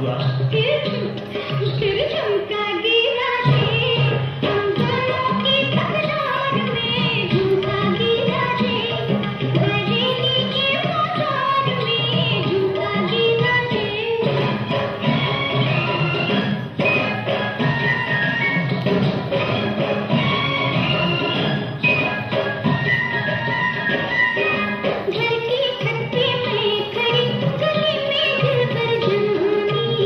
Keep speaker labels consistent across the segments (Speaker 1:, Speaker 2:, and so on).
Speaker 1: हुआ?
Speaker 2: फिर झुमका गिरा दे, हम दोनों की तकरार में झुमका गिरा दे, बरेली के बाजार में झुमका गिरा दे। घर की छत पे मैं खड़ी, गली में दिल पर जवानी।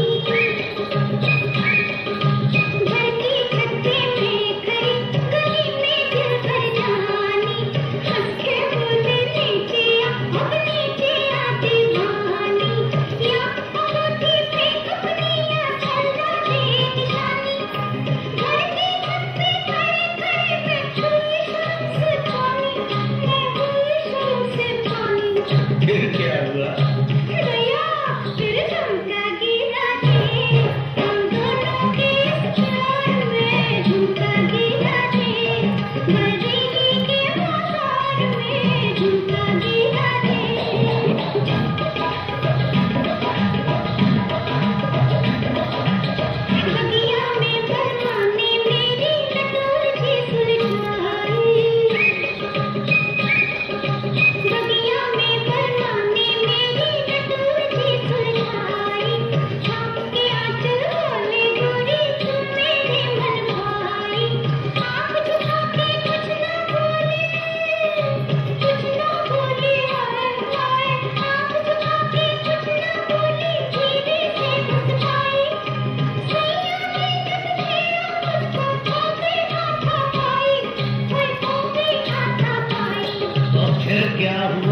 Speaker 2: घर की छत पे मैं खड़ी, गली में दिल पर जवानी। हंस के बोले नीचे आ, अब नीचे आ दीवानी। या अंगूठी पे अपनी या चलना दे निशानी। घर की छत पे खड़े खड़े मैं हुई शाम से पानी, मैं हुई शाम से पानी।
Speaker 1: फिर क्या हुआ?
Speaker 2: दया फिर झुमका गिरा दे, हम दोनों के प्यार में झुमका गिरा दे, बरेली के बाजार में झुमका गिरा दे। बगिया में बरमाने मेरी कटोर सी सुलझाई। बगिया में बरमाने मेरी कटोर सी सुलझाई। थाम के आंचल बोले गोरी तू मेरे मन भाई। आँख झुका के कुछ ना बोली हाय हाय। आँख झुका के कुछ ना बोली, धीरे से मुस्काई। सैया ने जब छेड़ा मुझको तो भी हाथा पाई, ओए तो भी हाथा पाई।
Speaker 1: तो फिर क्या हुआ?